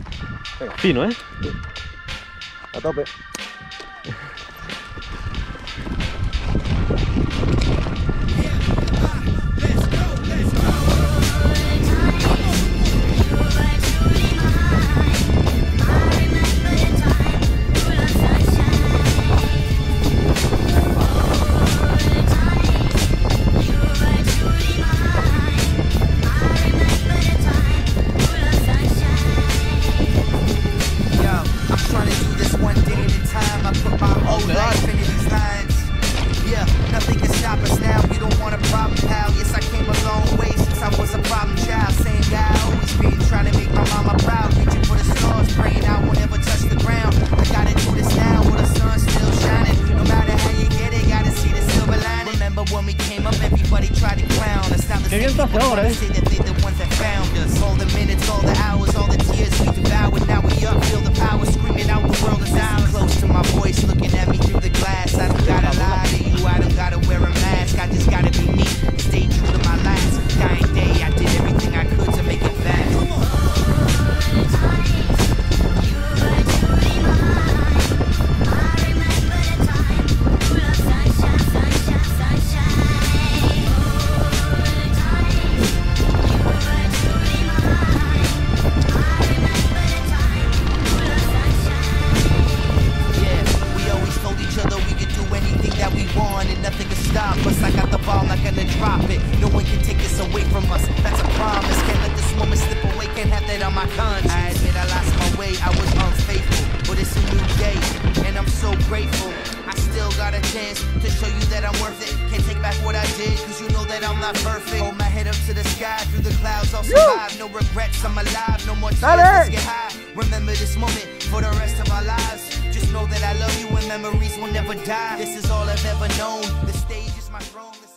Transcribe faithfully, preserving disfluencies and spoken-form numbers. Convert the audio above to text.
Venga. Fino, ¿eh? A tope. Qué bien te hace ahora, eh. On my conscience. I admit I lost my way, I was unfaithful, but it's a new day, and I'm so grateful. I still got a chance to show you that I'm worth it. Can't take back what I did, cause you know that I'm not perfect. Hold my head up to the sky, through the clouds I'll survive. No regrets, I'm alive, no more tears, let's get high. Remember this moment for the rest of our lives. Just know that I love you and memories will never die. This is all I've ever known, the stage is my throne.